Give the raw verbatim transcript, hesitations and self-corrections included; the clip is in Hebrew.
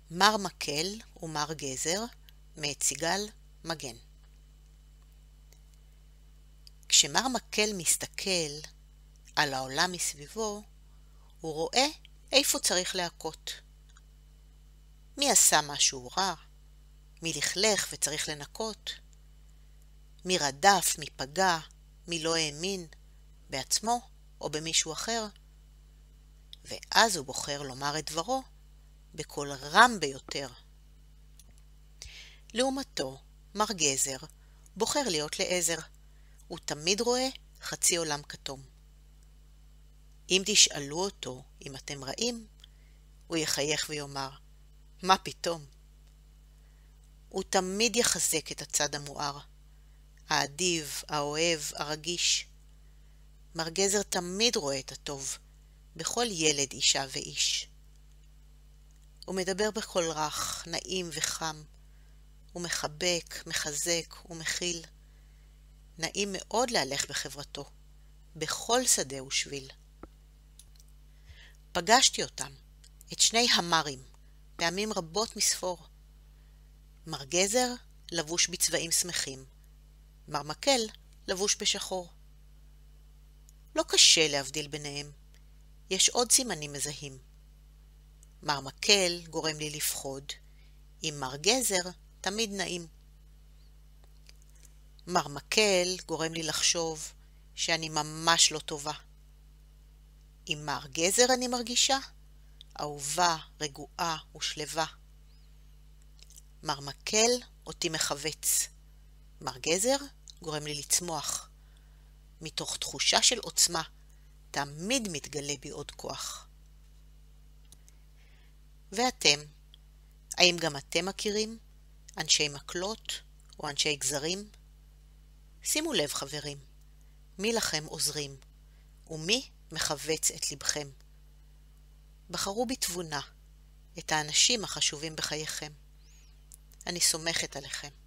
מר מקל ומר גזר מאת סיגל מגן. כשמר מקל מסתכל על העולם מסביבו, הוא רואה איפה צריך להכות. מי עשה משהו רע? מי לכלך וצריך לנקות? מי רדף, מי פגע, מי לא האמין, בעצמו או במישהו אחר? ואז הוא בוחר לומר את דברו בקול רם ביותר. לעומתו, מר גזר בוחר להיות לעזר. הוא תמיד רואה חצי עולם כתום. אם תשאלו אותו אם אתם רעים, הוא יחייך ויאמר, מה פתאום? הוא תמיד יחזק את הצד המואר, האדיב, האוהב, הרגיש. מר גזר תמיד רואה את הטוב, בכל ילד, אישה ואיש. הוא מדבר בקול רך, נעים וחם. הוא מחבק, מחזק ומכיל. נעים מאוד להלך בחברתו, בכל שדה ושביל. פגשתי אותם, את שני המרים, פעמים רבות מספור. מר גזר לבוש בצבעים שמחים, מר מקל לבוש בשחור. לא קשה להבדיל ביניהם, יש עוד סימנים מזהים. מר מקל גורם לי לפחוד, עם מר גזר תמיד נעים. מר מקל גורם לי לחשוב שאני ממש לא טובה. עם מר גזר אני מרגישה אהובה, רגועה ושלווה. מר מקל אותי מחווץ. מר גזר גורם לי לצמוח. מתוך תחושה של עוצמה תמיד מתגלה בי עוד כוח. ואתם, האם גם אתם מכירים אנשי מקלות או אנשי גזרים? שימו לב חברים, מי לכם עוזרים ומי מחווץ את לבכם. בחרו בתבונה את האנשים החשובים בחייכם. אני סומכת עליכם.